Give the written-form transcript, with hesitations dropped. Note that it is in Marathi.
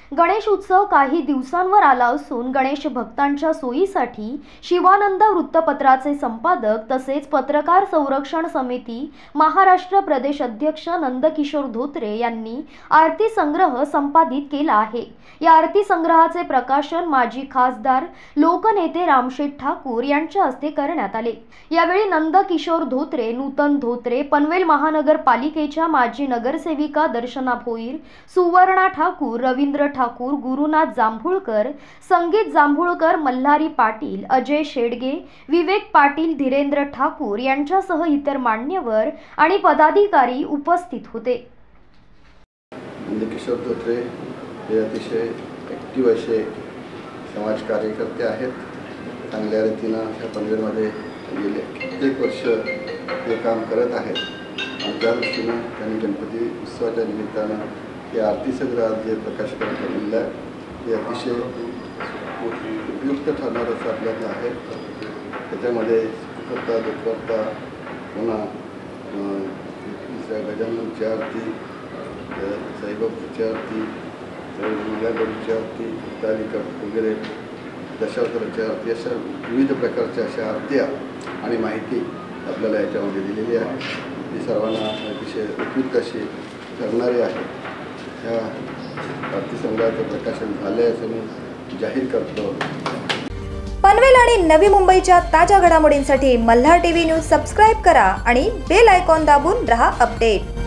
गणेश उत्सव काही दिवसांवर आला असून गणेश भक्तांच्या सोयीसाठी शिवानंद वृत्तपत्राचे संपादक तसेच पत्रकार संरक्षण समिती महाराष्ट्र प्रदेश अध्यक्ष नंदकिशोर धोत्रे यांनी आरती संग्रह संपादित केला आहे। या आरती संग्रहाचे प्रकाशन माजी खासदार लोकनेते रामशेठ ठाकूर यांच्या हस्ते करण्यात आले। यावेळी नंदकिशोर धोत्रे, नूतन धोत्रे, पनवेल महानगरपालिकेच्या माजी नगरसेविका दर्शना भोईर, सुवर्णा ठाकूर, रवींद्र ठाकूर, गुरुनाथ जांभुळकर, संगीत जांभुळकर, मल्हारी पाटील, अजय शेडगे, विवेक पाटील, धीरेंद्र ठाकूर यांच्यासह इतर मान्यवर आणि पदाधिकारी उपस्थित होते। नंदकिशोर धोत्रे हे अतिशय ॲक्टिव्ह असे समाज कार्यकर्ते आहेत। चांगल्या रीतीनं ह्या पनवेलमध्ये गेले कित्येक वर्ष हे काम करत आहेत आणि त्या दृष्टीनं त्यांनी गणपती उत्सवाच्या निमित्तानं हे आरती संग्रहात जे प्रकाशकरण केलेलं आहे ते अतिशय उपयुक्त ठरणार असं आपल्याला आहे। त्याच्यामध्ये सुखकर्ता, दुःखकर्ता, पुन्हा गजाननची आरती, साईबाबाची आरती, मंगळागौरीची आरती, तालिका वगैरे, दशावताराची आरती, अशा विविध प्रकारच्या अशा आरत्या आणि माहिती आपल्याला याच्यामध्ये दिलेली आहे। ती सर्वांना अतिशय उपयुक्त अशी ठरणारी आहे। ह्या आरती संग्रहाचं प्रकाशन झालं आहे असं मी जाहीर करतो। पनवेल आणि नवी मुंबईच्या ताज्या घडामोडींसाठी मल्हार टीव्ही न्यूज सबस्क्राईब करा आणि बेल आयकॉन दाबून रहा अपडेट।